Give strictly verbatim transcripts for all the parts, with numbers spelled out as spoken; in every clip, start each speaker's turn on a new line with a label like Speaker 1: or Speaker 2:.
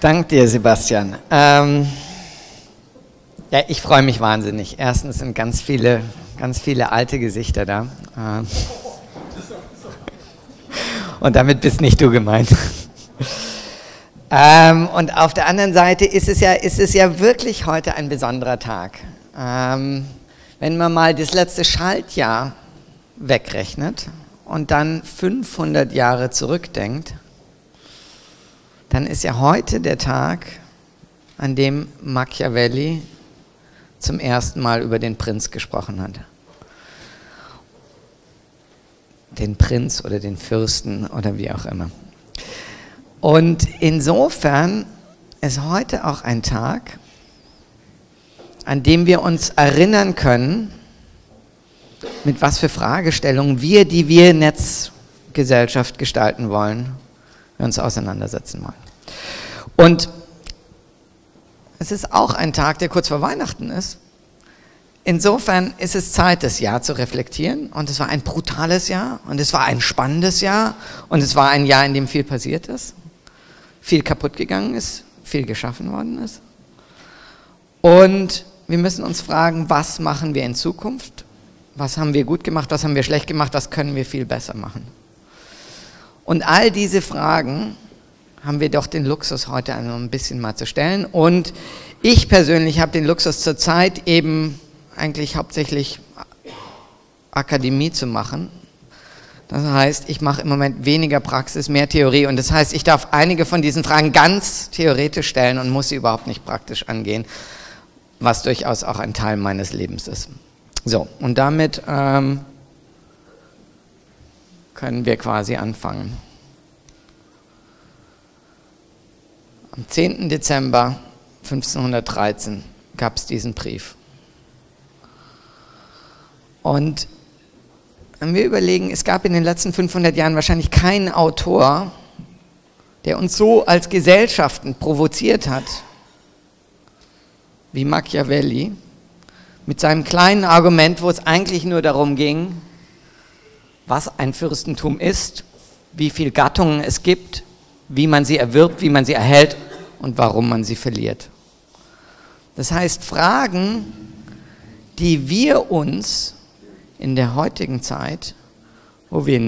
Speaker 1: Dank dir, Sebastian. Ähm, ja, ich freue mich wahnsinnig. Erstens sind ganz viele, ganz viele alte Gesichter da. Ähm, und damit bist nicht du gemeint. ähm, und auf der anderen Seite ist es ja, ist es ja wirklich heute ein besonderer Tag. Ähm, wenn man mal das letzte Schaltjahr wegrechnet und dann fünfhundert Jahre zurückdenkt, dann ist ja heute der Tag, an dem Machiavelli zum ersten Mal über den Prinz gesprochen hat. Den Prinz oder den Fürsten oder wie auch immer. Und insofern ist heute auch ein Tag, an dem wir uns erinnern können, mit was für Fragestellungen wir, die wir Netzgesellschaft gestalten wollen, wir uns auseinandersetzen wollen. Und es ist auch ein Tag, der kurz vor Weihnachten ist. Insofern ist es Zeit, das Jahr zu reflektieren. Und es war ein brutales Jahr und es war ein spannendes Jahr und es war ein Jahr, in dem viel passiert ist, viel kaputt gegangen ist, viel geschaffen worden ist. Und wir müssen uns fragen, was machen wir in Zukunft? Was haben wir gut gemacht, was haben wir schlecht gemacht, was können wir viel besser machen? Und all diese Fragen haben wir doch den Luxus, heute ein bisschen mal zu stellen. Und ich persönlich habe den Luxus zurzeit eben eigentlich hauptsächlich Akademie zu machen. Das heißt, ich mache im Moment weniger Praxis, mehr Theorie. Und das heißt, ich darf einige von diesen Fragen ganz theoretisch stellen und muss sie überhaupt nicht praktisch angehen, was durchaus auch ein Teil meines Lebens ist. So, und damit ähm, können wir quasi anfangen. Am zehnten Dezember fünfzehnhundertdreizehn gab es diesen Brief. Und wenn wir überlegen, es gab in den letzten fünfhundert Jahren wahrscheinlich keinen Autor, der uns so als Gesellschaften provoziert hat, wie Machiavelli, mit seinem kleinen Argument, wo es eigentlich nur darum ging, was ein Fürstentum ist, wie viele Gattungen es gibt, wie man sie erwirbt, wie man sie erhält und warum man sie verliert. Das heißt, Fragen, die wir uns in der heutigen Zeit, wo wir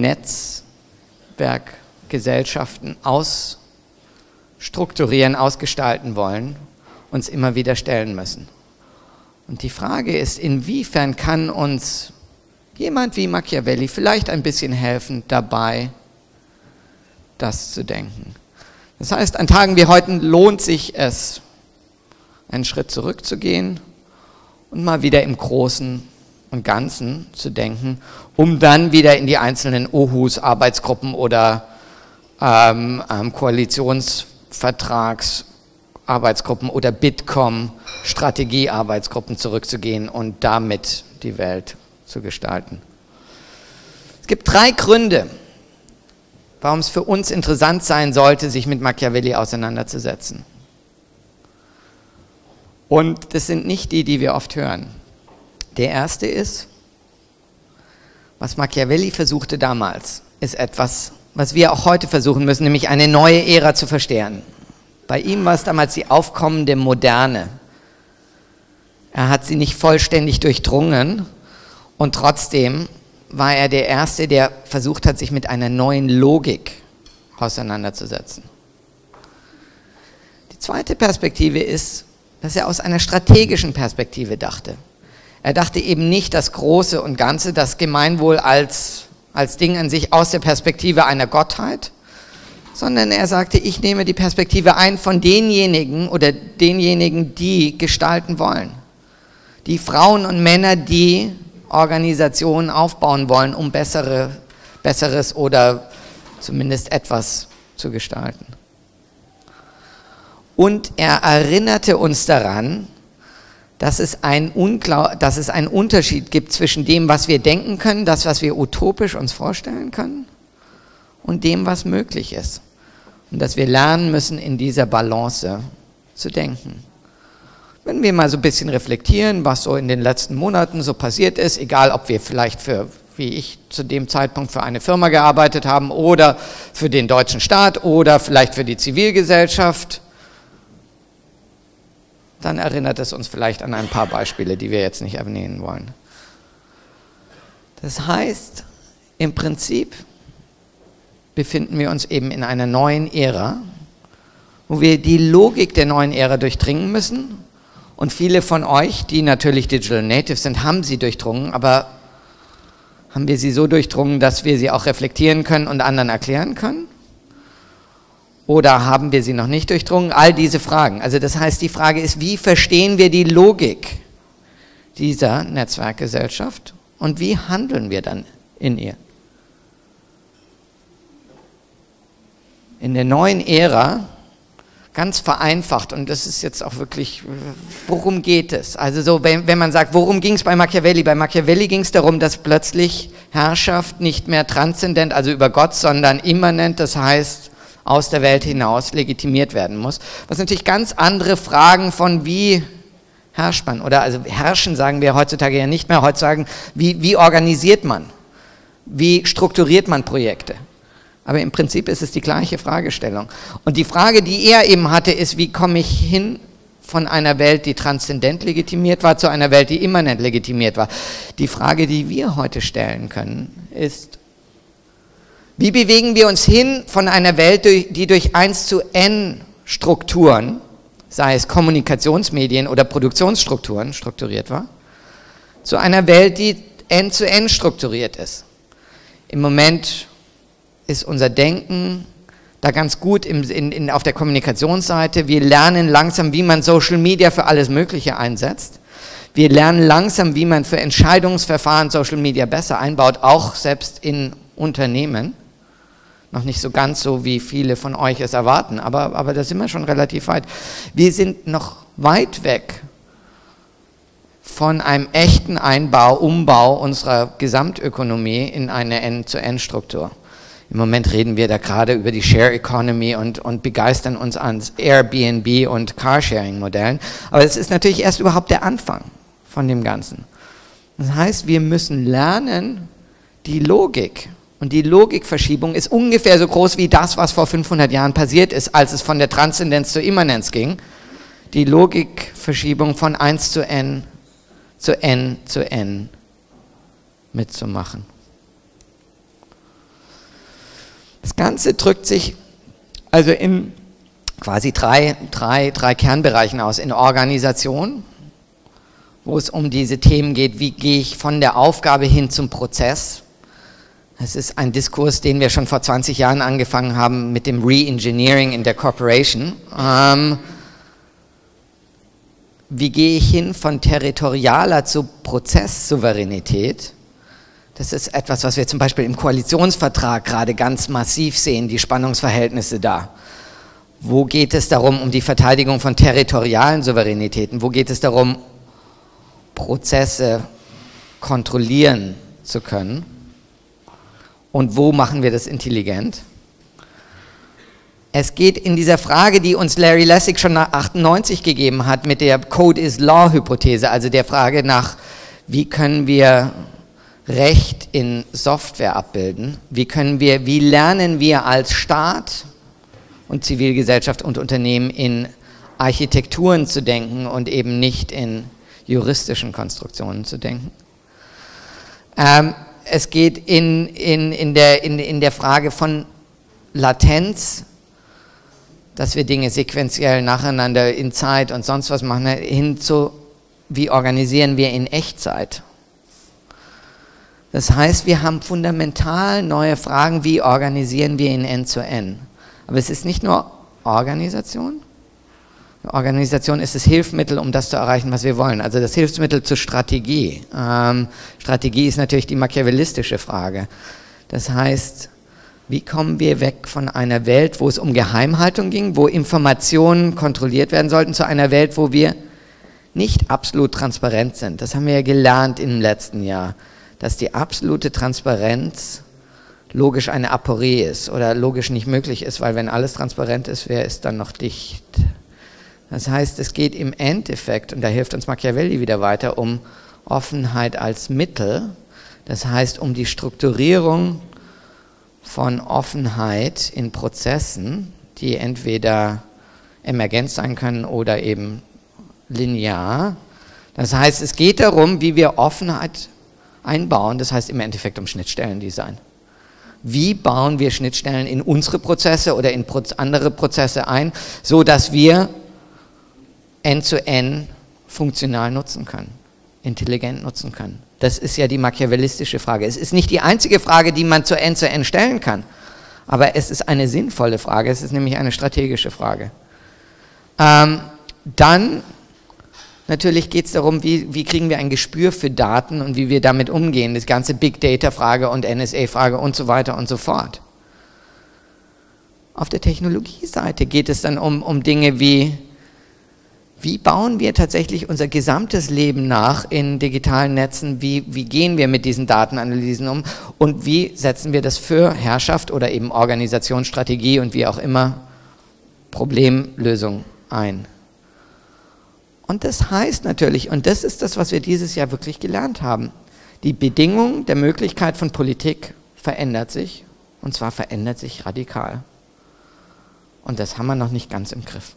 Speaker 1: Netzwerkgesellschaften ausstrukturieren, ausgestalten wollen, uns immer wieder stellen müssen. Und die Frage ist, inwiefern kann uns jemand wie Machiavelli vielleicht ein bisschen helfen dabei, das zu denken. Das heißt, an Tagen wie heute lohnt sich es, einen Schritt zurückzugehen und mal wieder im Großen und Ganzen zu denken, um dann wieder in die einzelnen Ohus, Arbeitsgruppen oder ähm, ähm, Koalitionsvertrags Arbeitsgruppen oder Bitkom, Strategiearbeitsgruppen zurückzugehen und damit die Welt zu gestalten. Es gibt drei Gründe, warum es für uns interessant sein sollte, sich mit Machiavelli auseinanderzusetzen. Und das sind nicht die, die wir oft hören. Der erste ist, was Machiavelli versuchte damals, ist etwas, was wir auch heute versuchen müssen, nämlich eine neue Ära zu verstehen. Bei ihm war es damals die aufkommende Moderne. Er hat sie nicht vollständig durchdrungen und trotzdem war er der Erste, der versucht hat, sich mit einer neuen Logik auseinanderzusetzen. Die zweite Perspektive ist, dass er aus einer strategischen Perspektive dachte. Er dachte eben nicht das Große und Ganze, das Gemeinwohl als, als Ding an sich aus der Perspektive einer Gottheit, sondern er sagte, ich nehme die Perspektive ein von denjenigen oder denjenigen, die gestalten wollen. Die Frauen und Männer, die Organisationen aufbauen wollen, um bessere, Besseres oder zumindest etwas zu gestalten. Und er erinnerte uns daran, dass es, ein Unglau- dass es einen Unterschied gibt zwischen dem, was wir denken können, das, was wir utopisch uns vorstellen können, und dem, was möglich ist. Und dass wir lernen müssen, in dieser Balance zu denken. Wenn wir mal so ein bisschen reflektieren, was so in den letzten Monaten so passiert ist, egal ob wir vielleicht für, wie ich zu dem Zeitpunkt für eine Firma gearbeitet haben oder für den deutschen Staat oder vielleicht für die Zivilgesellschaft, dann erinnert es uns vielleicht an ein paar Beispiele, die wir jetzt nicht erwähnen wollen. Das heißt, im Prinzip befinden wir uns eben in einer neuen Ära, wo wir die Logik der neuen Ära durchdringen müssen. Und viele von euch, die natürlich Digital Natives sind, haben sie durchdrungen, aber haben wir sie so durchdrungen, dass wir sie auch reflektieren können und anderen erklären können? Oder haben wir sie noch nicht durchdrungen? All diese Fragen. Also das heißt, die Frage ist, wie verstehen wir die Logik dieser Netzwerkgesellschaft und wie handeln wir dann in ihr? In der neuen Ära, ganz vereinfacht, und das ist jetzt auch wirklich, worum geht es? Also so, wenn, wenn man sagt, worum ging es bei Machiavelli? Bei Machiavelli ging es darum, dass plötzlich Herrschaft nicht mehr transzendent, also über Gott, sondern immanent, das heißt aus der Welt hinaus legitimiert werden muss. Was natürlich ganz andere Fragen von wie herrscht man, oder also herrschen sagen wir heutzutage ja nicht mehr, heutzutage wie, wie organisiert man, wie strukturiert man Projekte. Aber im Prinzip ist es die gleiche Fragestellung. Und die Frage, die er eben hatte, ist, wie komme ich hin von einer Welt, die transzendent legitimiert war, zu einer Welt, die immanent legitimiert war. Die Frage, die wir heute stellen können, ist, wie bewegen wir uns hin von einer Welt, die durch eins zu n Strukturen, sei es Kommunikationsmedien oder Produktionsstrukturen, strukturiert war, zu einer Welt, die n zu n strukturiert ist. Im Moment ist unser Denken da ganz gut im, in, in, auf der Kommunikationsseite. Wir lernen langsam, wie man Social Media für alles Mögliche einsetzt. Wir lernen langsam, wie man für Entscheidungsverfahren Social Media besser einbaut, auch selbst in Unternehmen. Noch nicht so ganz so, wie viele von euch es erwarten, aber, aber da sind wir schon relativ weit. Wir sind noch weit weg von einem echten Einbau, Umbau unserer Gesamtökonomie in eine n zu n Struktur. Im Moment reden wir da gerade über die Share Economy und, und begeistern uns an Airbnb und Carsharing-Modellen. Aber es ist natürlich erst überhaupt der Anfang von dem Ganzen. Das heißt, wir müssen lernen, die Logik. Und die Logikverschiebung ist ungefähr so groß wie das, was vor fünfhundert Jahren passiert ist, als es von der Transzendenz zur Immanenz ging. Die Logikverschiebung von eins zu n zu n zu n mitzumachen. Das Ganze drückt sich also in quasi drei, drei, drei Kernbereichen aus. In Organisation, wo es um diese Themen geht, wie gehe ich von der Aufgabe hin zum Prozess. Das ist ein Diskurs, den wir schon vor zwanzig Jahren angefangen haben mit dem Re-Engineering in der Corporation. Ähm, wie gehe ich hin von territorialer zu Prozesssouveränität? Das ist etwas, was wir zum Beispiel im Koalitionsvertrag gerade ganz massiv sehen, die Spannungsverhältnisse da. Wo geht es darum, um die Verteidigung von territorialen Souveränitäten? Wo geht es darum, Prozesse kontrollieren zu können? Und wo machen wir das intelligent? Es geht in dieser Frage, die uns Larry Lessig schon nach achtundneunzig gegeben hat, mit der Code is Law-Hypothese, also der Frage nach, wie können wir Recht in Software abbilden, wie können wir, wie lernen wir als Staat und Zivilgesellschaft und Unternehmen in Architekturen zu denken und eben nicht in juristischen Konstruktionen zu denken. Ähm, Es geht in, in, in, der, in, in der Frage von Latenz, dass wir Dinge sequenziell nacheinander in Zeit und sonst was machen, hin zu, wie organisieren wir in Echtzeit. Das heißt, wir haben fundamental neue Fragen, wie organisieren wir in n zu n. Aber es ist nicht nur Organisation. Organisation ist das Hilfsmittel, um das zu erreichen, was wir wollen. Also das Hilfsmittel zur Strategie. Ähm, Strategie ist natürlich die machiavellistische Frage. Das heißt, wie kommen wir weg von einer Welt, wo es um Geheimhaltung ging, wo Informationen kontrolliert werden sollten, zu einer Welt, wo wir nicht absolut transparent sind. Das haben wir ja gelernt im letzten Jahr, dass die absolute Transparenz logisch eine Aporie ist oder logisch nicht möglich ist, weil wenn alles transparent ist, wer ist dann noch dicht? Das heißt, es geht im Endeffekt, und da hilft uns Machiavelli wieder weiter, um Offenheit als Mittel, das heißt um die Strukturierung von Offenheit in Prozessen, die entweder emergent sein können oder eben linear. Das heißt, es geht darum, wie wir Offenheit einbauen, das heißt im Endeffekt um Schnittstellendesign. Wie bauen wir Schnittstellen in unsere Prozesse oder in andere Prozesse ein, so dass wir End-to-End funktional nutzen können, intelligent nutzen können. Das ist ja die machiavellistische Frage. Es ist nicht die einzige Frage, die man zu End-to-End stellen kann, aber es ist eine sinnvolle Frage, es ist nämlich eine strategische Frage. Ähm, dann natürlich geht es darum, wie, wie kriegen wir ein Gespür für Daten und wie wir damit umgehen, das ganze Big Data-Frage und N S A-Frage und so weiter und so fort. Auf der Technologieseite geht es dann um, um Dinge wie, wie bauen wir tatsächlich unser gesamtes Leben nach in digitalen Netzen, wie, wie gehen wir mit diesen Datenanalysen um und wie setzen wir das für Herrschaft oder eben Organisationsstrategie und wie auch immer Problemlösung ein. Und das heißt natürlich, und das ist das, was wir dieses Jahr wirklich gelernt haben, die Bedingung der Möglichkeit von Politik verändert sich, und zwar verändert sich radikal. Und das haben wir noch nicht ganz im Griff.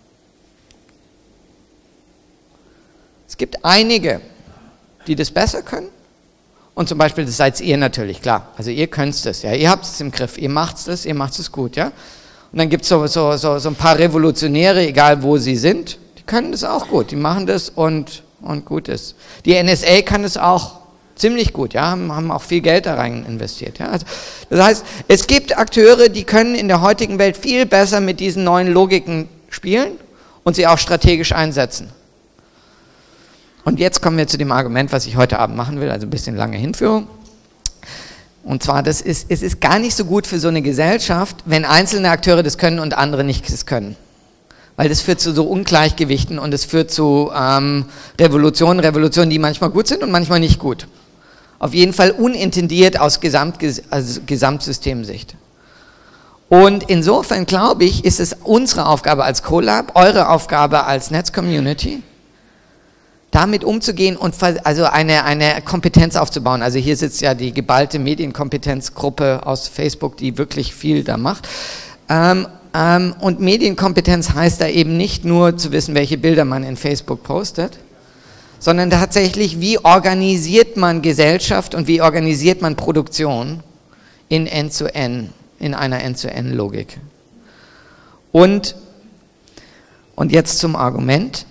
Speaker 1: Es gibt einige, die das besser können, und zum Beispiel, das seid ihr natürlich, klar, also ihr könnt es, ja, ihr habt es im Griff, ihr macht es, ihr macht es gut, ja. Und dann gibt es so, so, so, so ein paar Revolutionäre, egal wo sie sind, die können das auch gut, die machen das und, und gut ist. Die N S A kann es auch ziemlich gut, ja, haben, haben auch viel Geld da rein investiert. Ja. Also, das heißt, es gibt Akteure, die können in der heutigen Welt viel besser mit diesen neuen Logiken spielen und sie auch strategisch einsetzen. Und jetzt kommen wir zu dem Argument, was ich heute Abend machen will, also ein bisschen lange Hinführung. Und zwar, das ist, es ist gar nicht so gut für so eine Gesellschaft, wenn einzelne Akteure das können und andere nicht das können. Weil das führt zu so Ungleichgewichten und es führt zu ähm, Revolutionen, Revolutionen, die manchmal gut sind und manchmal nicht gut. Auf jeden Fall unintendiert aus Gesamt, also Gesamtsystemsicht. Und insofern, glaube ich, ist es unsere Aufgabe als CoLab, eure Aufgabe als Netzcommunity, damit umzugehen und also eine, eine Kompetenz aufzubauen. Also hier sitzt ja die geballte Medienkompetenzgruppe aus Facebook, die wirklich viel da macht. Ähm, ähm, und Medienkompetenz heißt da eben nicht nur zu wissen, welche Bilder man in Facebook postet, sondern tatsächlich, wie organisiert man Gesellschaft und wie organisiert man Produktion in End-to-End, in einer End-to-End-Logik. Und, und jetzt zum Argument.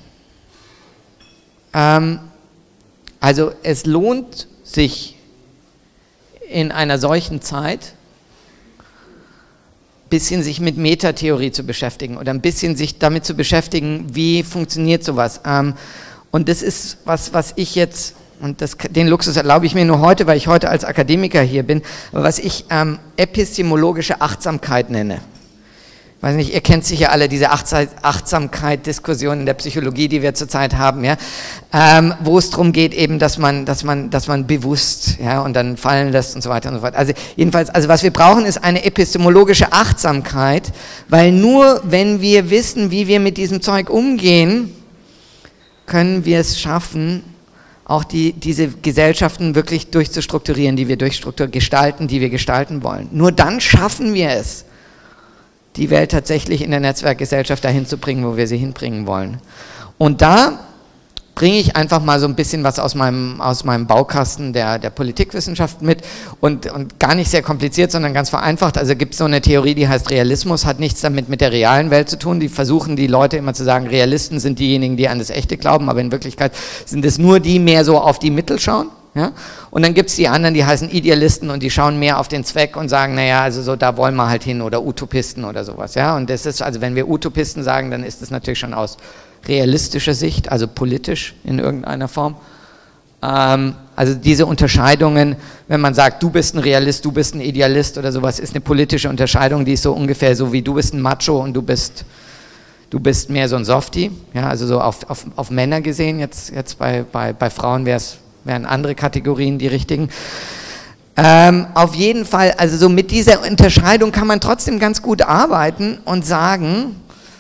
Speaker 1: Ähm, also es lohnt sich in einer solchen Zeit, ein bisschen sich mit Metatheorie zu beschäftigen oder ein bisschen sich damit zu beschäftigen, wie funktioniert sowas. Ähm, und das ist was, was ich jetzt, und das, den Luxus erlaube ich mir nur heute, weil ich heute als Akademiker hier bin, was ich ähm, epistemologische Achtsamkeit nenne. Ich weiß nicht, ihr kennt sicher alle diese Achtsamkeit-Diskussionen in der Psychologie, die wir zurzeit haben, ja, ähm, wo es darum geht, eben, dass man, dass man, dass man bewusst, ja, und dann fallen lässt und so weiter und so fort. Also jedenfalls, also was wir brauchen, ist eine epistemologische Achtsamkeit, weil nur wenn wir wissen, wie wir mit diesem Zeug umgehen, können wir es schaffen, auch die, diese Gesellschaften wirklich durchzustrukturieren, die wir durchstrukturieren, gestalten, die wir gestalten wollen. Nur dann schaffen wir es, die Welt tatsächlich in der Netzwerkgesellschaft dahin zu bringen, wo wir sie hinbringen wollen. Und da bringe ich einfach mal so ein bisschen was aus meinem, aus meinem Baukasten der, der Politikwissenschaft mit und, und gar nicht sehr kompliziert, sondern ganz vereinfacht. Also gibt es so eine Theorie, die heißt Realismus, hat nichts damit mit der realen Welt zu tun. Die versuchen die Leute immer zu sagen, Realisten sind diejenigen, die an das Echte glauben, aber in Wirklichkeit sind es nur die, mehr so auf die Mittel schauen. Ja? Und dann gibt es die anderen, die heißen Idealisten und die schauen mehr auf den Zweck und sagen, naja, also so, da wollen wir halt hin, oder Utopisten oder sowas. Ja? Und das ist, also wenn wir Utopisten sagen, dann ist das natürlich schon aus realistischer Sicht, also politisch in irgendeiner Form. Ähm, also diese Unterscheidungen, wenn man sagt, du bist ein Realist, du bist ein Idealist oder sowas, ist eine politische Unterscheidung, die ist so ungefähr so wie du bist ein Macho und du bist, du bist mehr so ein Softie. Ja? Also so auf, auf, auf Männer gesehen, jetzt, jetzt bei, bei, bei Frauen wäre es wären andere Kategorien die richtigen. Ähm, auf jeden Fall, also so mit dieser Unterscheidung kann man trotzdem ganz gut arbeiten und sagen,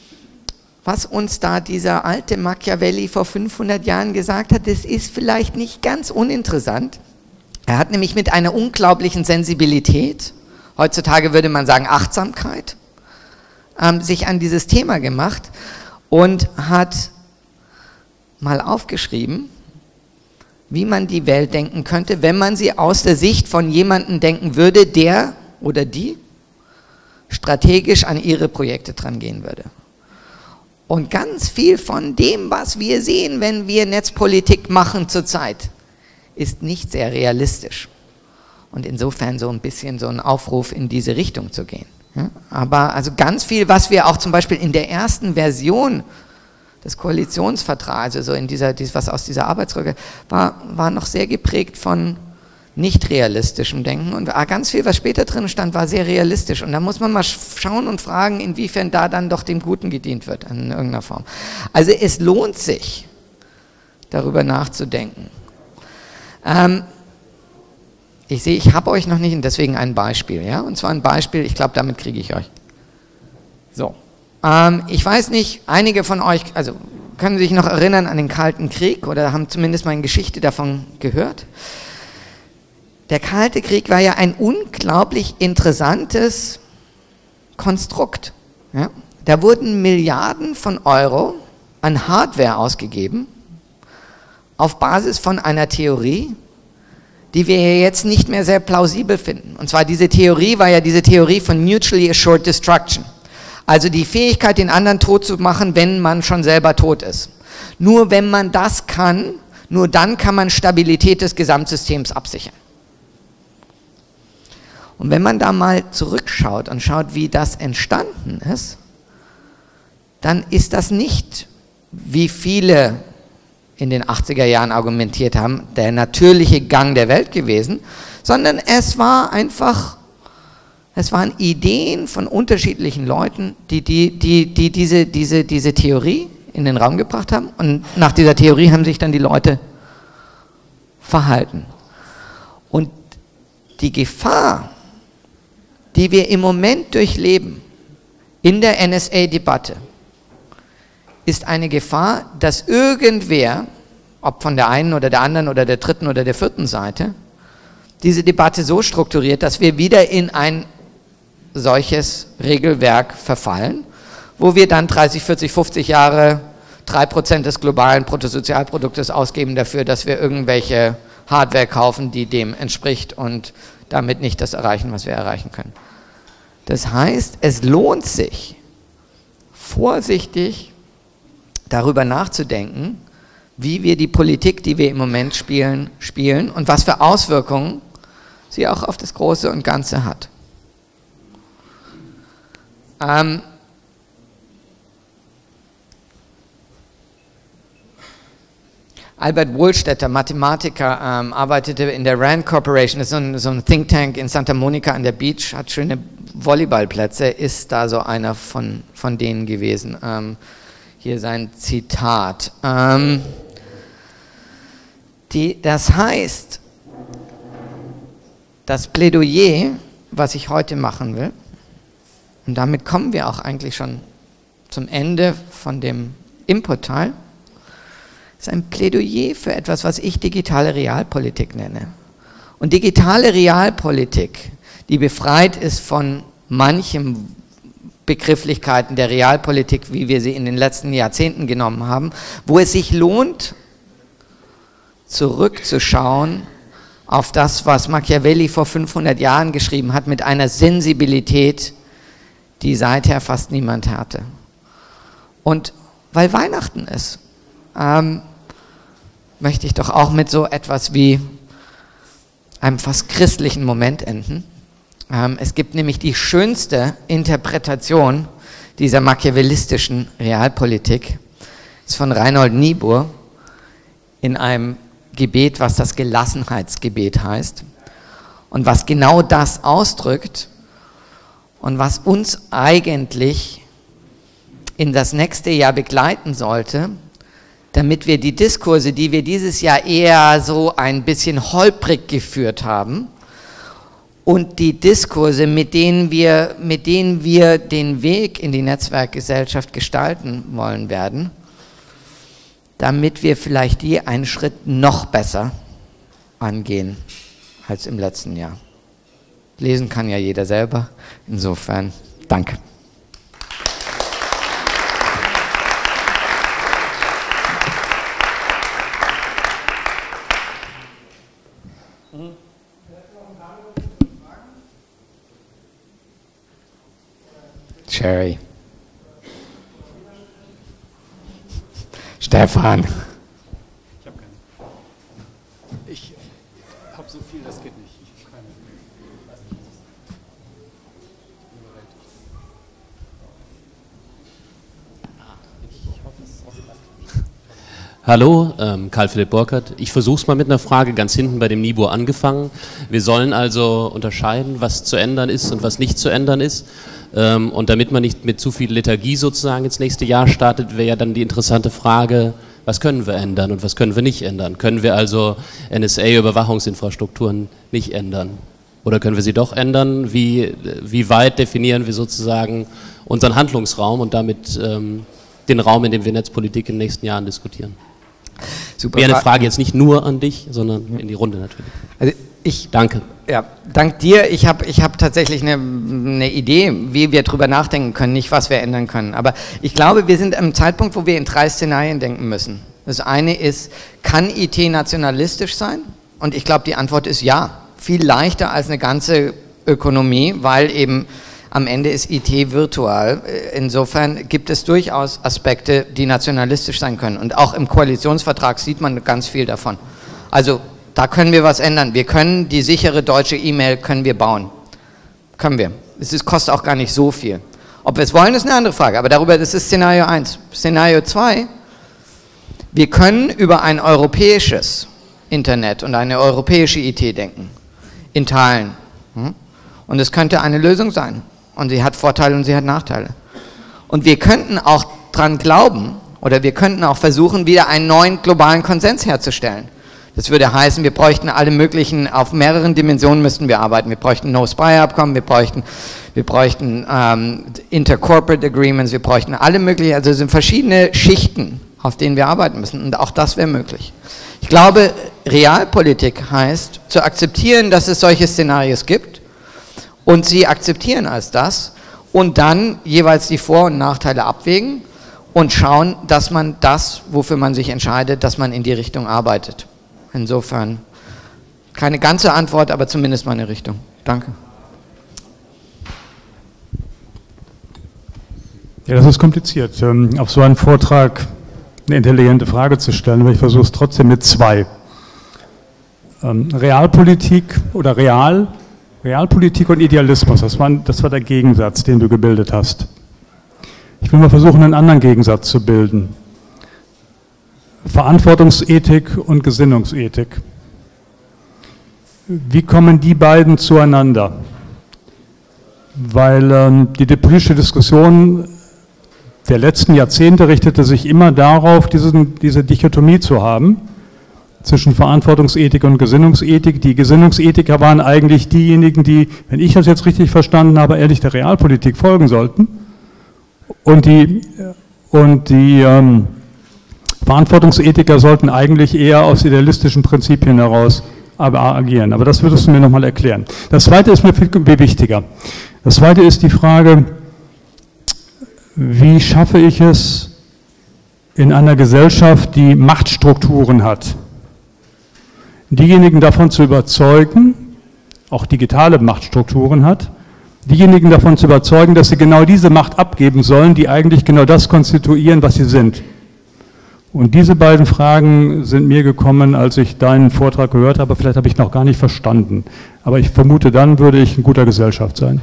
Speaker 1: was uns da dieser alte Machiavelli vor fünfhundert Jahren gesagt hat, das ist vielleicht nicht ganz uninteressant. Er hat nämlich mit einer unglaublichen Sensibilität, heutzutage würde man sagen Achtsamkeit, ähm, sich an dieses Thema gemacht und hat mal aufgeschrieben, wie man die Welt denken könnte, wenn man sie aus der Sicht von jemandem denken würde, der oder die strategisch an ihre Projekte dran gehen würde. Und ganz viel von dem, was wir sehen, wenn wir Netzpolitik machen zurzeit, ist nicht sehr realistisch. Und insofern so ein bisschen so ein Aufruf in diese Richtung zu gehen. Ja? Aber also ganz viel, was wir auch zum Beispiel in der ersten Version des Koalitionsvertrags, also so in dieser, was aus dieser Arbeitsgruppe war, war noch sehr geprägt von nicht realistischem Denken. Und ganz viel, was später drin stand, war sehr realistisch. Und da muss man mal schauen und fragen, inwiefern da dann doch dem Guten gedient wird, in irgendeiner Form. Also es lohnt sich, darüber nachzudenken. Ähm, ich sehe, ich habe euch noch nicht, und deswegen ein Beispiel. Ja? Und zwar ein Beispiel, ich glaube, damit kriege ich euch. So. Ähm, ich weiß nicht, einige von euch, also können sich noch erinnern an den Kalten Krieg oder haben zumindest mal eine Geschichte davon gehört. Der Kalte Krieg war ja ein unglaublich interessantes Konstrukt. Ja? Da wurden Milliarden von Euro an Hardware ausgegeben, auf Basis von einer Theorie, die wir jetzt nicht mehr sehr plausibel finden. Und zwar diese Theorie war ja diese Theorie von Mutually Assured Destruction. Also die Fähigkeit, den anderen tot zu machen, wenn man schon selber tot ist. Nur wenn man das kann, nur dann kann man Stabilität des Gesamtsystems absichern. Und wenn man da mal zurückschaut und schaut, wie das entstanden ist, dann ist das nicht, wie viele in den achtziger Jahren argumentiert haben, der natürliche Gang der Welt gewesen, sondern es war einfach, es waren Ideen von unterschiedlichen Leuten, die, die, die, die diese, diese, diese Theorie in den Raum gebracht haben. Und nach dieser Theorie haben sich dann die Leute verhalten. Und die Gefahr, die wir im Moment durchleben in der N S A-Debatte, ist eine Gefahr, dass irgendwer, ob von der einen oder der anderen oder der dritten oder der vierten Seite, diese Debatte so strukturiert, dass wir wieder in ein solches Regelwerk verfallen, wo wir dann dreißig, vierzig, fünfzig Jahre drei Prozent des globalen Bruttosozialproduktes ausgeben dafür, dass wir irgendwelche Hardware kaufen, die dem entspricht und damit nicht das erreichen, was wir erreichen können. Das heißt, es lohnt sich, vorsichtig darüber nachzudenken, wie wir die Politik, die wir im Moment spielen, spielen und was für Auswirkungen sie auch auf das Große und Ganze hat. Ähm, Albert Wohlstetter, Mathematiker, ähm, arbeitete in der Rand Corporation, das ist so ein, so ein Think Tank in Santa Monica an der Beach, hat schöne Volleyballplätze, ist da so einer von, von denen gewesen. Ähm, hier sein Zitat. Ähm, die, das heißt, das Plädoyer, was ich heute machen will, und damit kommen wir auch eigentlich schon zum Ende von dem Input-Teil, ist ein Plädoyer für etwas, was ich digitale Realpolitik nenne. Und digitale Realpolitik, die befreit ist von manchen Begrifflichkeiten der Realpolitik, wie wir sie in den letzten Jahrzehnten genommen haben, wo es sich lohnt, zurückzuschauen auf das, was Machiavelli vor fünfhundert Jahren geschrieben hat, mit einer Sensibilität, die seither fast niemand hatte. Und weil Weihnachten ist, ähm, möchte ich doch auch mit so etwas wie einem fast christlichen Moment enden. Ähm, es gibt nämlich die schönste Interpretation dieser machiavellistischen Realpolitik, ist von Reinhold Niebuhr in einem Gebet, was das Gelassenheitsgebet heißt und was genau das ausdrückt und was uns eigentlich in das nächste Jahr begleiten sollte, damit wir die Diskurse, die wir dieses Jahr eher so ein bisschen holprig geführt haben, und die Diskurse, mit denen wir, mit denen wir den Weg in die Netzwerkgesellschaft gestalten wollen werden, damit wir vielleicht die einen Schritt noch besser angehen als im letzten Jahr. Lesen kann ja jeder selber, insofern danke. Sherry. Stefan.
Speaker 2: Ich habe keine. Ich habe so viel, das geht nicht. Ich habe keine. Ich hoffe, es ist auch. Hallo, ähm, Karl-Philipp Burkhardt. Ich versuche es mal mit einer Frage ganz hinten bei dem Nibur angefangen. Wir sollen also unterscheiden, was zu ändern ist und was nicht zu ändern ist. Ähm, und damit man nicht mit zu viel Lethargie sozusagen ins nächste Jahr startet, wäre ja dann die interessante Frage, was können wir ändern und was können wir nicht ändern? Können wir also N S A-Überwachungsinfrastrukturen nicht ändern? Oder können wir sie doch ändern? Wie, wie weit definieren wir sozusagen unseren Handlungsraum und damit ähm, den Raum, in dem wir Netzpolitik in den nächsten Jahren diskutieren? Super. Wäre eine Frage jetzt nicht nur an dich, sondern in die Runde natürlich.
Speaker 1: Also ich,
Speaker 2: Danke.
Speaker 1: Ja, dank dir. Ich habe ich hab tatsächlich eine, eine Idee, wie wir drüber nachdenken können, nicht was wir ändern können. Aber ich glaube, wir sind am Zeitpunkt, wo wir in drei Szenarien denken müssen. Das eine ist, kann I T nationalistisch sein? Und ich glaube, die Antwort ist ja. Viel leichter als eine ganze Ökonomie, weil eben am Ende ist I T virtual. Insofern gibt es durchaus Aspekte, die nationalistisch sein können. Und auch im Koalitionsvertrag sieht man ganz viel davon. Also da können wir was ändern. Wir können die sichere deutsche E-Mail können wir bauen. Können wir. Es ist, kostet auch gar nicht so viel. Ob wir es wollen, ist eine andere Frage. Aber darüber, das ist Szenario eins. Szenario zwei, wir können über ein europäisches Internet und eine europäische I T denken. In Teilen. Und es könnte eine Lösung sein. Und sie hat Vorteile und sie hat Nachteile. Und wir könnten auch dran glauben, oder wir könnten auch versuchen, wieder einen neuen globalen Konsens herzustellen. Das würde heißen, wir bräuchten alle möglichen, auf mehreren Dimensionen müssten wir arbeiten. Wir bräuchten No-Spy-Abkommen, wir bräuchten, wir bräuchten ähm, Inter-Corporate Agreements, wir bräuchten alle möglichen, also es sind verschiedene Schichten, auf denen wir arbeiten müssen. Und auch das wäre möglich. Ich glaube, Realpolitik heißt, zu akzeptieren, dass es solche Szenarien gibt und sie akzeptieren als das und dann jeweils die Vor- und Nachteile abwägen und schauen, dass man das, wofür man sich entscheidet, dass man in die Richtung arbeitet. Insofern keine ganze Antwort, aber zumindest mal eine Richtung. Danke.
Speaker 2: Ja, das ist kompliziert, auf so einen Vortrag eine intelligente Frage zu stellen, aber ich versuche es trotzdem mit zwei. Realpolitik oder Real, Realpolitik und Idealismus, das war, das war der Gegensatz, den du gebildet hast. Ich will mal versuchen, einen anderen Gegensatz zu bilden. Verantwortungsethik und Gesinnungsethik. Wie kommen die beiden zueinander? Weil ähm, die politische Diskussion der letzten Jahrzehnte richtete sich immer darauf, diesen, diese Dichotomie zu haben zwischen Verantwortungsethik und Gesinnungsethik. Die Gesinnungsethiker waren eigentlich diejenigen, die, wenn ich das jetzt richtig verstanden habe, ehrlich der Realpolitik folgen sollten. Und die, und die ähm, Verantwortungsethiker sollten eigentlich eher aus idealistischen Prinzipien heraus agieren. Aber das würdest du mir nochmal erklären. Das Zweite ist mir viel wichtiger. Das Zweite ist die Frage, wie schaffe ich es in einer Gesellschaft, die Machtstrukturen hat, diejenigen davon zu überzeugen, auch digitale Machtstrukturen hat, diejenigen davon zu überzeugen, dass sie genau diese Macht abgeben sollen, die eigentlich genau das konstituieren, was sie sind. Und diese beiden Fragen sind mir gekommen, als ich deinen Vortrag gehört habe. Vielleicht habe ich noch gar nicht verstanden. Aber ich vermute, dann würde ich in guter Gesellschaft sein.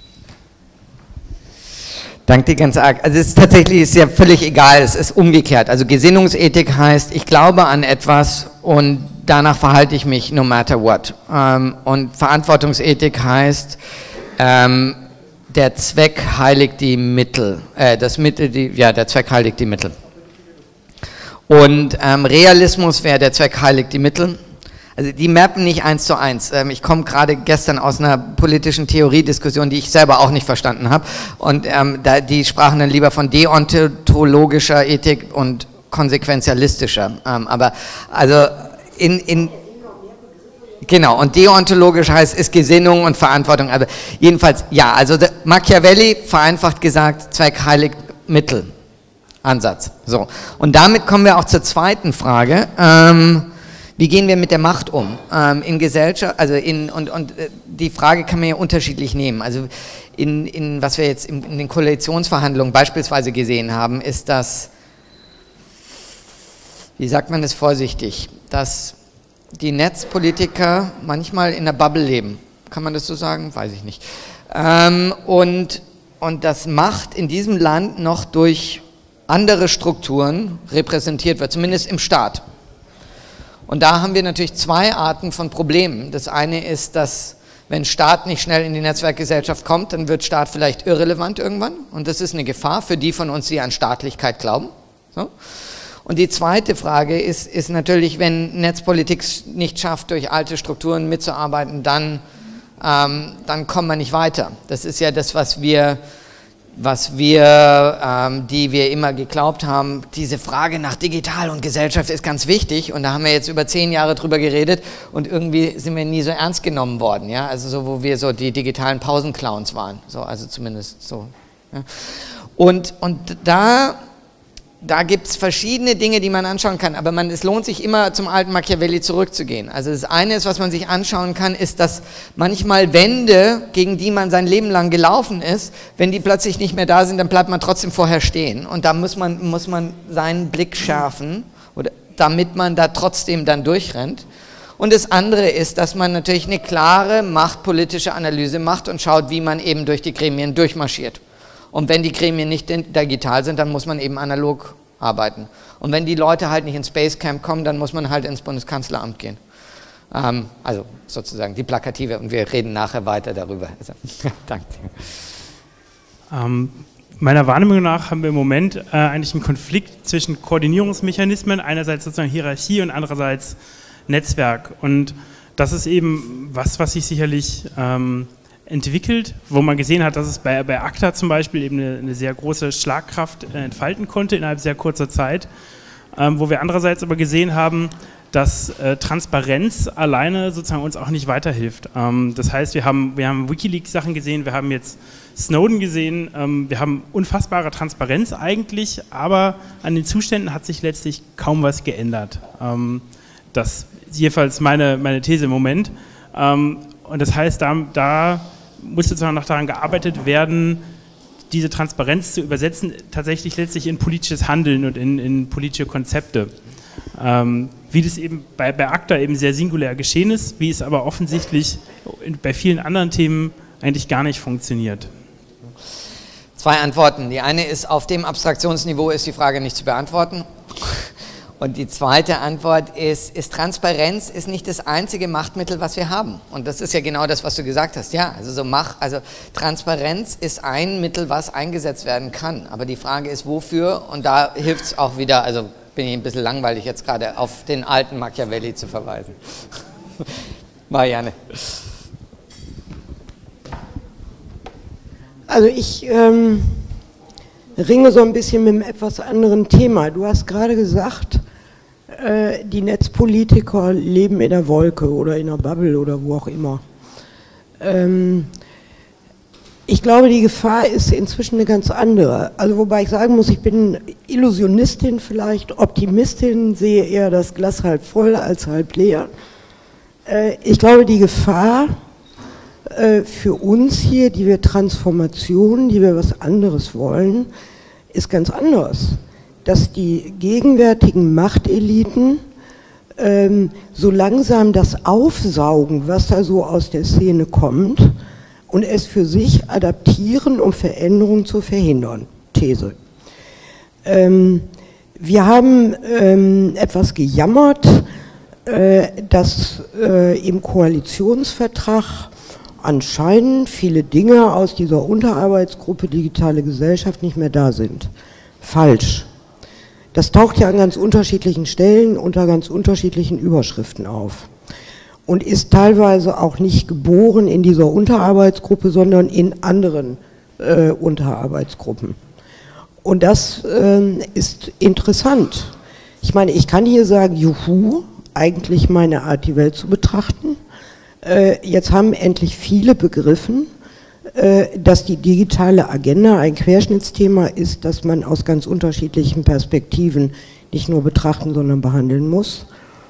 Speaker 1: Danke dir ganz arg. Also es ist tatsächlich ist ja völlig egal, es ist umgekehrt. Also Gesinnungsethik heißt, ich glaube an etwas und danach verhalte ich mich no matter what. Und Verantwortungsethik heißt, der Zweck heiligt die Mittel. Das Mittel, die, ja, der Zweck heiligt die Mittel. Und ähm, Realismus wäre der Zweck heiligt die Mittel. Also die mappen nicht eins zu eins. Ähm, ich komme gerade gestern aus einer politischen Theoriediskussion, die ich selber auch nicht verstanden habe. Und ähm, da, die sprachen dann lieber von deontologischer Ethik und konsequenzialistischer. Ähm, aber also in, in genau, und deontologisch heißt ist Gesinnung und Verantwortung. Aber jedenfalls, ja, also Machiavelli, vereinfacht gesagt, Zweck heiligt Mittel. Ansatz. So. Und damit kommen wir auch zur zweiten Frage, ähm, Wie gehen wir mit der Macht um? Ähm, in Gesellschaft, also in, und, und die Frage kann man ja unterschiedlich nehmen. Also in, in was wir jetzt in, in den Koalitionsverhandlungen beispielsweise gesehen haben, ist das, wie sagt man das vorsichtig, dass die Netzpolitiker manchmal in der Bubble leben. Kann man das so sagen? Weiß ich nicht. Ähm, und, und dass Macht in diesem Land noch durch andere Strukturen repräsentiert wird, zumindest im Staat. Und da haben wir natürlich zwei Arten von Problemen. Das eine ist, dass wenn Staat nicht schnell in die Netzwerkgesellschaft kommt, dann wird Staat vielleicht irrelevant irgendwann. Und das ist eine Gefahr für die von uns, die an Staatlichkeit glauben. So. Und die zweite Frage ist, ist natürlich, wenn Netzpolitik nicht schafft, durch alte Strukturen mitzuarbeiten, dann, ähm, dann kommen wir nicht weiter. Das ist ja das, was wir... was wir, ähm, die wir immer geglaubt haben, diese Frage nach Digital und Gesellschaft ist ganz wichtig und da haben wir jetzt über zehn Jahre drüber geredet und irgendwie sind wir nie so ernst genommen worden, ja, also so, wo wir so die digitalen Pausenclowns waren, so, also zumindest so. Ja. Und, und da, da gibt es verschiedene Dinge, die man anschauen kann, aber man, es lohnt sich immer zum alten Machiavelli zurückzugehen. Also das eine ist, was man sich anschauen kann, ist, dass manchmal Wände, gegen die man sein Leben lang gelaufen ist, wenn die plötzlich nicht mehr da sind, dann bleibt man trotzdem vorher stehen. Und da muss man, muss man seinen Blick schärfen, oder, damit man da trotzdem dann durchrennt. Und das andere ist, dass man natürlich eine klare machtpolitische Analyse macht und schaut, wie man eben durch die Gremien durchmarschiert. Und wenn die Gremien nicht digital sind, dann muss man eben analog arbeiten. Und wenn die Leute halt nicht ins Basecamp kommen, dann muss man halt ins Bundeskanzleramt gehen. Ähm, also sozusagen die Plakative. Und wir reden nachher weiter darüber. Also, danke.
Speaker 3: Ähm, meiner Wahrnehmung nach haben wir im Moment äh, eigentlich einen Konflikt zwischen Koordinierungsmechanismen, einerseits sozusagen Hierarchie und andererseits Netzwerk. Und das ist eben was, was sich sicherlich... Ähm, entwickelt, wo man gesehen hat, dass es bei, bei ACTA zum Beispiel eben eine, eine sehr große Schlagkraft äh, entfalten konnte innerhalb sehr kurzer Zeit, ähm, wo wir andererseits aber gesehen haben, dass äh, Transparenz alleine sozusagen uns auch nicht weiterhilft. Ähm, das heißt, wir haben, wir haben WikiLeaks-Sachen gesehen, wir haben jetzt Snowden gesehen, ähm, wir haben unfassbare Transparenz eigentlich, aber an den Zuständen hat sich letztlich kaum was geändert. Ähm, das ist jedenfalls meine, meine These im Moment. Ähm, und das heißt, da, da muss sozusagen noch daran gearbeitet werden, diese Transparenz zu übersetzen, tatsächlich letztlich in politisches Handeln und in, in politische Konzepte. Ähm, wie das eben bei, bei ACTA eben sehr singulär geschehen ist, wie es aber offensichtlich bei vielen anderen Themen eigentlich gar nicht funktioniert.
Speaker 1: Zwei Antworten. Die eine ist, auf dem Abstraktionsniveau ist die Frage nicht zu beantworten. Und die zweite Antwort ist, ist Transparenz ist nicht das einzige Machtmittel, was wir haben. Und das ist ja genau das, was du gesagt hast. Ja, also so Mach, also Transparenz ist ein Mittel, was eingesetzt werden kann. Aber die Frage ist, wofür? Und da hilft es auch wieder, also bin ich ein bisschen langweilig jetzt gerade, auf den alten Machiavelli zu verweisen. Marianne.
Speaker 4: Also ich ähm, ringe so ein bisschen mit einem etwas anderen Thema. Du hast gerade gesagt, äh, die Netzpolitiker leben in der Wolke oder in der Bubble oder wo auch immer. Ähm, ich glaube, die Gefahr ist inzwischen eine ganz andere. Also wobei ich sagen muss, ich bin Illusionistin vielleicht, Optimistin, sehe eher das Glas halb voll als halb leer. Äh, ich glaube, die Gefahr äh, für uns hier, die wir Transformation, die wir was anderes wollen, ist ganz anders. Dass die gegenwärtigen Machteliten ähm, so langsam das aufsaugen, was da so aus der Szene kommt, und es für sich adaptieren, um Veränderungen zu verhindern. These. Ähm, wir haben ähm, etwas gejammert, äh, dass äh, im Koalitionsvertrag anscheinend viele Dinge aus dieser Unterarbeitsgruppe Digitale Gesellschaft nicht mehr da sind. Falsch. Das taucht ja an ganz unterschiedlichen Stellen unter ganz unterschiedlichen Überschriften auf und ist teilweise auch nicht geboren in dieser Unterarbeitsgruppe, sondern in anderen äh, Unterarbeitsgruppen. Und das äh, ist interessant. Ich meine, ich kann hier sagen, juhu, eigentlich meine Art, die Welt zu betrachten. Äh, jetzt haben endlich viele begriffen, dass die digitale Agenda ein Querschnittsthema ist, das man aus ganz unterschiedlichen Perspektiven nicht nur betrachten, sondern behandeln muss.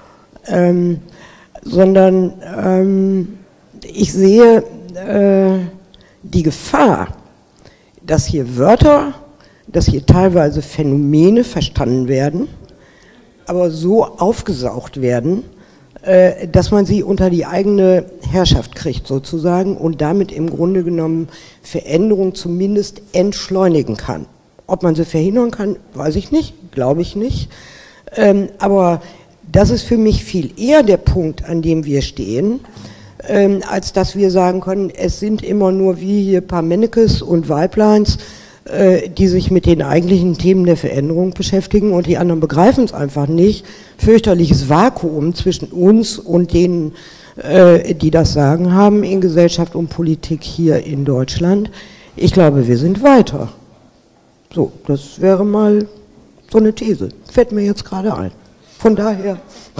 Speaker 4: ähm, sondern ähm, ich sehe äh, die Gefahr, dass hier Wörter, dass hier teilweise Phänomene verstanden werden, aber so aufgesaugt werden, äh, dass man sie unter die eigene Herrschaft kriegt sozusagen und damit im Grunde genommen Veränderungen zumindest entschleunigen kann. Ob man sie verhindern kann, weiß ich nicht, glaube ich nicht. Ähm, aber das ist für mich viel eher der Punkt, an dem wir stehen, ähm, als dass wir sagen können, es sind immer nur wie hier paar Mennekes und Weibleins, äh, die sich mit den eigentlichen Themen der Veränderung beschäftigen und die anderen begreifen es einfach nicht. Fürchterliches Vakuum zwischen uns und denen, äh, die das Sagen haben in Gesellschaft und Politik hier in Deutschland. Ich glaube, wir sind weiter. So, das wäre mal so eine These. Fällt mir jetzt gerade ein. Von daher.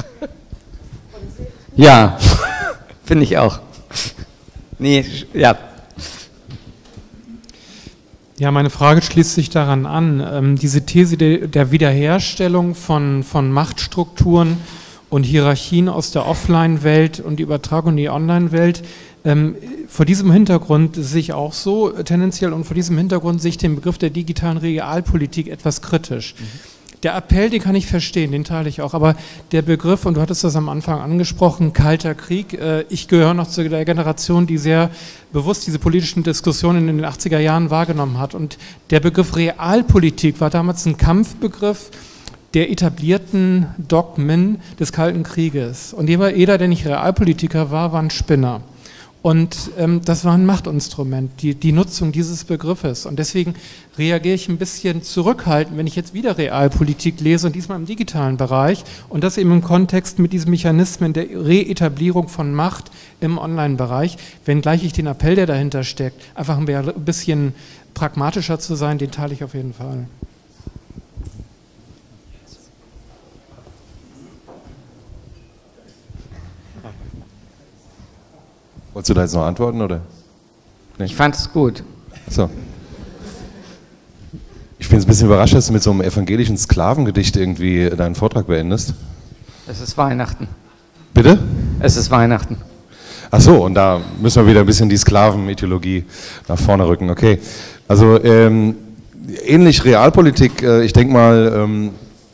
Speaker 1: Ja, finde ich auch. Nee, ja.
Speaker 5: Ja, meine Frage schließt sich daran an. Ähm, diese These de, der Wiederherstellung von, von Machtstrukturen und Hierarchien aus der Offline-Welt und die Übertragung in die Online-Welt, ähm, vor diesem Hintergrund sehe ich auch so tendenziell und vor diesem Hintergrund sehe ich den Begriff der digitalen Realpolitik etwas kritisch. Mhm. Der Appell, den kann ich verstehen, den teile ich auch, aber der Begriff, und du hattest das am Anfang angesprochen, Kalter Krieg, äh, ich gehöre noch zu der Generation, die sehr bewusst diese politischen Diskussionen in den achtziger Jahren wahrgenommen hat, und der Begriff Realpolitik war damals ein Kampfbegriff der etablierten Dogmen des Kalten Krieges, und jeder, der nicht Realpolitiker war, war ein Spinner. Und ähm, das war ein Machtinstrument, die, die Nutzung dieses Begriffes. Und deswegen reagiere ich ein bisschen zurückhaltend, wenn ich jetzt wieder Realpolitik lese, und diesmal im digitalen Bereich, und das eben im Kontext mit diesen Mechanismen der Reetablierung von Macht im Online-Bereich, wenngleich ich den Appell, der dahinter steckt, einfach ein bisschen pragmatischer zu sein, den teile ich auf jeden Fall.
Speaker 6: Wolltest du da jetzt noch antworten, oder? Nee?
Speaker 1: Ich fand es gut.
Speaker 6: So. Ich bin jetzt ein bisschen überrascht, dass du mit so einem evangelischen Sklavengedicht irgendwie deinen Vortrag beendest.
Speaker 1: Es ist Weihnachten.
Speaker 6: Bitte?
Speaker 1: Es ist Weihnachten.
Speaker 6: Ach so, und da müssen wir wieder ein bisschen die Sklavenideologie nach vorne rücken. Okay, also ähm, ähnlich Realpolitik, äh, ich denke mal, ähm,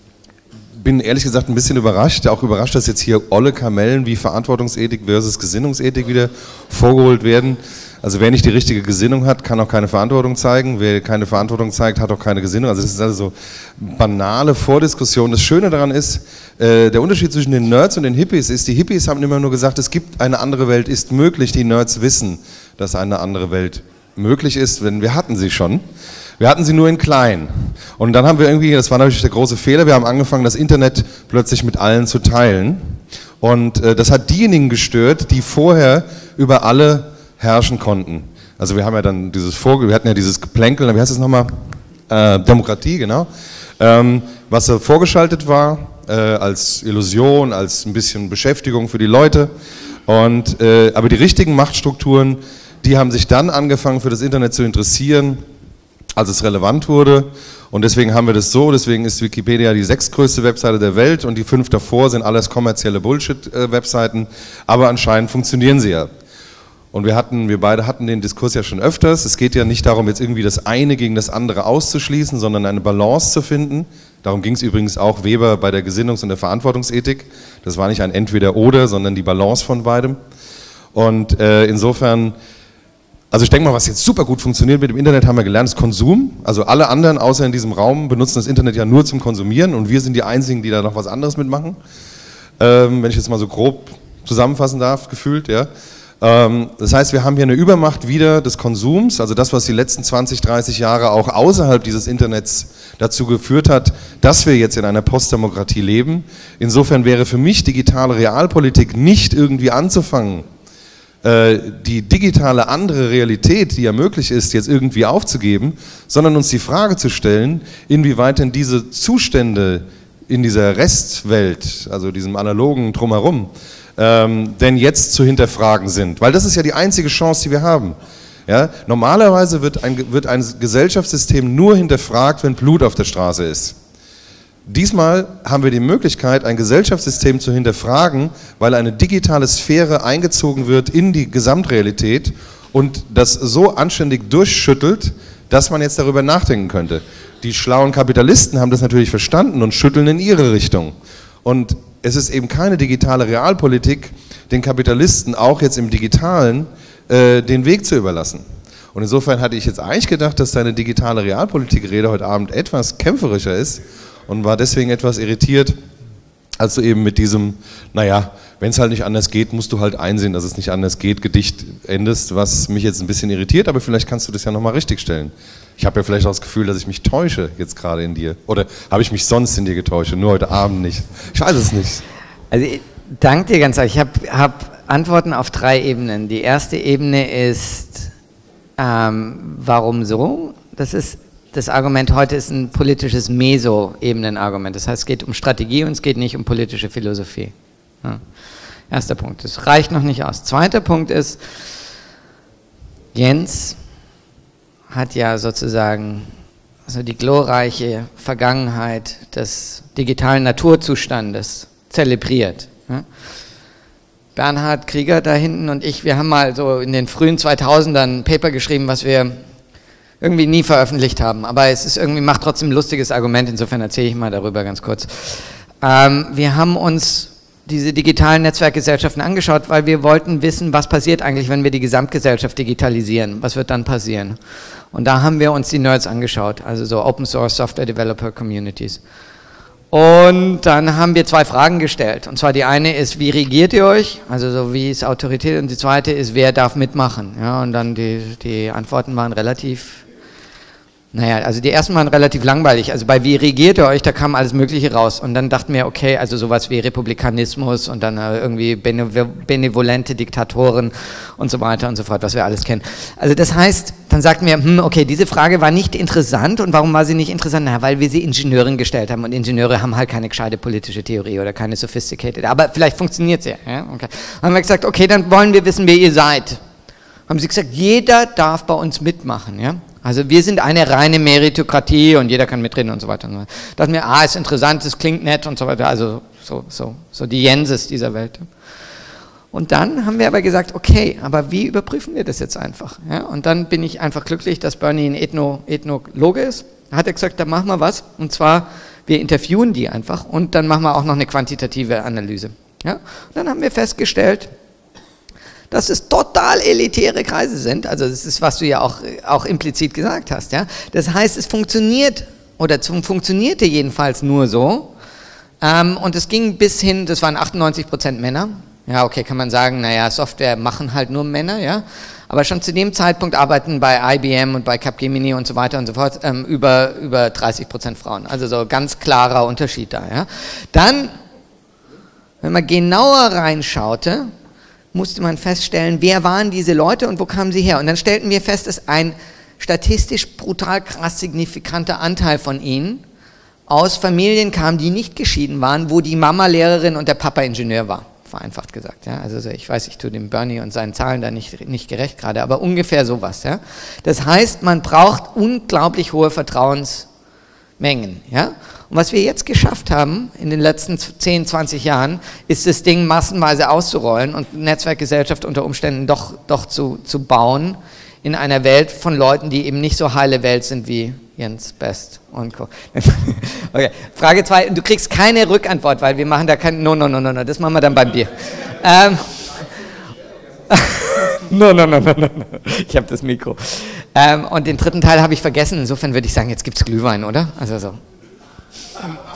Speaker 6: bin ehrlich gesagt ein bisschen überrascht, auch überrascht, dass jetzt hier olle Kamellen wie Verantwortungsethik versus Gesinnungsethik wieder vorgeholt werden. Also wer nicht die richtige Gesinnung hat, kann auch keine Verantwortung zeigen. Wer keine Verantwortung zeigt, hat auch keine Gesinnung. Also das ist also so banale Vordiskussion. Das Schöne daran ist, äh, der Unterschied zwischen den Nerds und den Hippies ist, die Hippies haben immer nur gesagt, es gibt eine andere Welt, ist möglich. Die Nerds wissen, dass eine andere Welt möglich ist, denn wir hatten sie schon. Wir hatten sie nur in klein. Und dann haben wir irgendwie, das war natürlich der große Fehler, wir haben angefangen, das Internet plötzlich mit allen zu teilen. Und äh, das hat diejenigen gestört, die vorher über alle herrschen konnten. Also wir haben ja dann dieses Vorge wir hatten ja dieses Geplänkel, wie heißt das nochmal? Äh, Demokratie, genau. Ähm, was äh, vorgeschaltet war, äh, als Illusion, als ein bisschen Beschäftigung für die Leute. Und, äh, aber die richtigen Machtstrukturen, die haben sich dann angefangen, für das Internet zu interessieren, als es relevant wurde, und deswegen haben wir das so, deswegen ist Wikipedia die sechstgrößte Webseite der Welt und die fünf davor sind alles kommerzielle Bullshit-Webseiten, aber anscheinend funktionieren sie ja. Und wir hatten, wir beide hatten den Diskurs ja schon öfters, es geht ja nicht darum, jetzt irgendwie das eine gegen das andere auszuschließen, sondern eine Balance zu finden. Darum ging es übrigens auch Weber bei der Gesinnungs- und der Verantwortungsethik. Das war nicht ein Entweder-Oder, sondern die Balance von beidem. Und äh, insofern, also ich denke mal, was jetzt super gut funktioniert mit dem Internet, haben wir gelernt, ist Konsum. Also alle anderen, außer in diesem Raum, benutzen das Internet ja nur zum Konsumieren, und wir sind die Einzigen, die da noch was anderes mitmachen. Ähm, wenn ich jetzt mal so grob zusammenfassen darf, gefühlt, ja. Ähm, das heißt, wir haben hier eine Übermacht wieder des Konsums, also das, was die letzten zwanzig, dreißig Jahre auch außerhalb dieses Internets dazu geführt hat, dass wir jetzt in einer Postdemokratie leben. Insofern wäre für mich digitale Realpolitik nicht irgendwie anzufangen, die digitale andere Realität, die ja möglich ist, jetzt irgendwie aufzugeben, sondern uns die Frage zu stellen, inwieweit denn diese Zustände in dieser Restwelt, also diesem analogen Drumherum, ähm, denn jetzt zu hinterfragen sind. Weil das ist ja die einzige Chance, die wir haben. Ja? Normalerweise wird ein, wird ein Gesellschaftssystem nur hinterfragt, wenn Blut auf der Straße ist. Diesmal haben wir die Möglichkeit, ein Gesellschaftssystem zu hinterfragen, weil eine digitale Sphäre eingezogen wird in die Gesamtrealität und das so anständig durchschüttelt, dass man jetzt darüber nachdenken könnte. Die schlauen Kapitalisten haben das natürlich verstanden und schütteln in ihre Richtung. Und es ist eben keine digitale Realpolitik, den Kapitalisten auch jetzt im Digitalen äh, den Weg zu überlassen. Und insofern hatte ich jetzt eigentlich gedacht, dass deine digitale Realpolitik-Rede heute Abend etwas kämpferischer ist und war deswegen etwas irritiert, als du eben mit diesem, naja, wenn es halt nicht anders geht, musst du halt einsehen, dass es nicht anders geht, Gedicht endest, was mich jetzt ein bisschen irritiert, aber vielleicht kannst du das ja nochmal richtigstellen. Ich habe ja vielleicht auch das Gefühl, dass ich mich täusche jetzt gerade in dir. Oder habe ich mich sonst in dir getäuscht, nur heute Abend nicht? Ich weiß es nicht.
Speaker 1: Also ich danke dir ganz herzlich. Ich habe hab Antworten auf drei Ebenen. Die erste Ebene ist, ähm, warum so? Das ist das Argument heute ist ein politisches Meso-Ebenen-Argument. Das heißt, es geht um Strategie und es geht nicht um politische Philosophie. Ja. Erster Punkt. Das reicht noch nicht aus. Zweiter Punkt ist, Jens hat ja sozusagen also die glorreiche Vergangenheit des digitalen Naturzustandes zelebriert. Ja. Bernhard Krieger da hinten und ich, wir haben mal so in den frühen zweitausendern ein Paper geschrieben, was wir irgendwie nie veröffentlicht haben, aber es ist irgendwie, macht trotzdem ein lustiges Argument, insofern erzähle ich mal darüber ganz kurz. Ähm, wir haben uns diese digitalen Netzwerkgesellschaften angeschaut, weil wir wollten wissen, was passiert eigentlich, wenn wir die Gesamtgesellschaft digitalisieren, was wird dann passieren? Und da haben wir uns die Nerds angeschaut, also so Open Source Software Developer Communities. Und dann haben wir zwei Fragen gestellt, und zwar die eine ist, wie regiert ihr euch, also so wie ist Autorität, und die zweite ist, wer darf mitmachen? Ja, und dann die, die Antworten waren relativ, naja, also die ersten waren relativ langweilig, also bei wie regiert ihr euch, da kam alles Mögliche raus und dann dachten wir, okay, also sowas wie Republikanismus und dann irgendwie benevolente Diktatoren und so weiter und so fort, was wir alles kennen. Also das heißt, dann sagten wir, hm, okay, diese Frage war nicht interessant und warum war sie nicht interessant? Na, weil wir sie Ingenieuren gestellt haben und Ingenieure haben halt keine gescheite politische Theorie oder keine sophisticated, aber vielleicht funktioniert sie, ja, okay. Dann haben wir gesagt, okay, dann wollen wir wissen, wer ihr seid. Haben sie gesagt, jeder darf bei uns mitmachen, ja. Also wir sind eine reine Meritokratie und jeder kann mitreden und so weiter. Da dachten wir, ah, ist interessant, es klingt nett und so weiter, also so, so, so die Jenses dieser Welt. Und dann haben wir aber gesagt, okay, aber wie überprüfen wir das jetzt einfach? Ja, und dann bin ich einfach glücklich, dass Bernie ein Ethno, Ethnologe ist. Da hat er gesagt, da machen wir was, und zwar, wir interviewen die einfach und dann machen wir auch noch eine quantitative Analyse. Ja? Und dann haben wir festgestellt, dass es total elitäre Kreise sind, also das ist, was du ja auch, auch implizit gesagt hast. Ja? Das heißt, es funktioniert, oder zum, funktionierte jedenfalls nur so, ähm, und es ging bis hin, das waren achtundneunzig Prozent Männer, ja okay, kann man sagen, naja, Software machen halt nur Männer, ja, aber schon zu dem Zeitpunkt arbeiten bei I B M und bei Capgemini und so weiter und so fort ähm, über, über dreißig Prozent Frauen, also so ganz klarer Unterschied da. Ja? Dann, wenn man genauer reinschaute, musste man feststellen, wer waren diese Leute und wo kamen sie her. Und dann stellten wir fest, dass ein statistisch brutal krass signifikanter Anteil von ihnen aus Familien kam, die nicht geschieden waren, wo die Mama Lehrerin und der Papa Ingenieur war, vereinfacht gesagt. Ja. Also ich weiß, ich tue dem Bernie und seinen Zahlen da nicht, nicht gerecht gerade, aber ungefähr sowas. Ja. Das heißt, man braucht unglaublich hohe Vertrauensmengen. Ja. Und was wir jetzt geschafft haben in den letzten zehn, zwanzig Jahren, ist das Ding massenweise auszurollen und Netzwerkgesellschaft unter Umständen doch, doch zu, zu bauen in einer Welt von Leuten, die eben nicht so heile Welt sind wie Jens Best und Co. Okay, Frage zwei, du kriegst keine Rückantwort, weil wir machen da kein, no, no, no, no, no, das machen wir dann beim Bier. Ähm, no, no, no, no, no, ich habe das Mikro. Ähm, und den dritten Teil habe ich vergessen, insofern würde ich sagen, jetzt gibt es Glühwein, oder? Also so.